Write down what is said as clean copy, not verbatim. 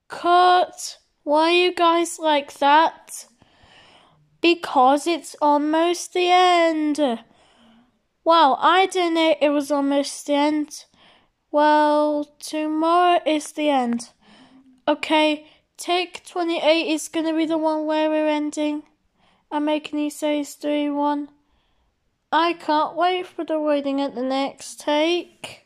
Cut. Why are you guys like that? Because it's almost the end. Wow, I didn't know it was almost the end. Well, tomorrow is the end. Okay, take 28 is going to be the one where we're ending. I'm making you series 3-1. I can't wait for the reading at the next take.